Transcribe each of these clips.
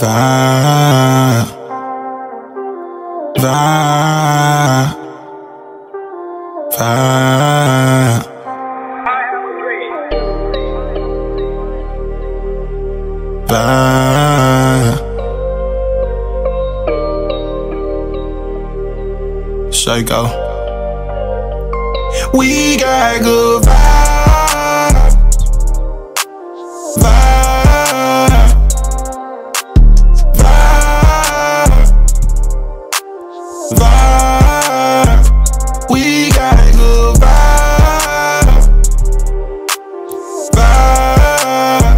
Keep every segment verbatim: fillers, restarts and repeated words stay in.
vibe, vibe, vibe. Vibe. Shakey. We got good vibes, vibe, vibe, vibe. We got good vibes, vibe,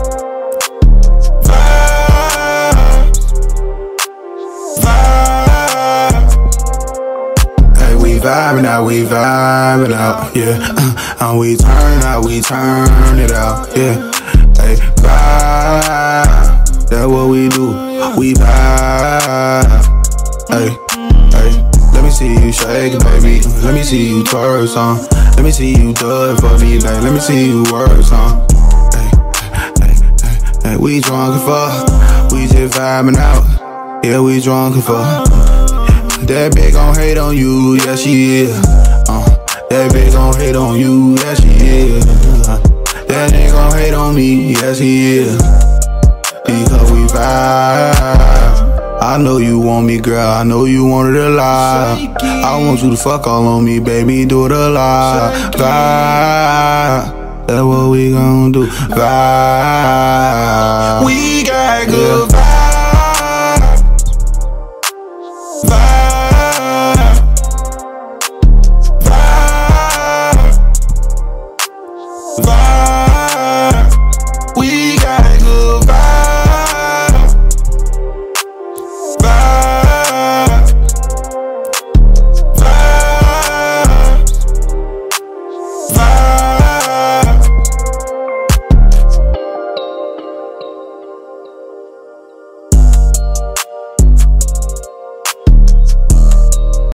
vibe, vibe. Hey, we vibing out, we vibing out, yeah. Uh, and we turn out, we turn it out, yeah. Hey, vibe, that's what we do. We vibe. Hey, hey, let me see you shake it, baby. Let me see you twerk some. Let me see you do it for me, baby. Let me see you work some. Hey, hey, hey, hey, we drunk and fuck. We just vibing out. Yeah, we drunk and fuck. That bitch gon' hate on you, yeah she is. Uh, that bitch gon' hate on you, yeah she is. Uh, that nigga gon' hate on me, yes he is. Because we vibe. I know you want me, girl, I know you want it alive. I want you to fuck all on me, baby, do it alive. Vibe, that's what we gon' do. Vibe. We got good vibes.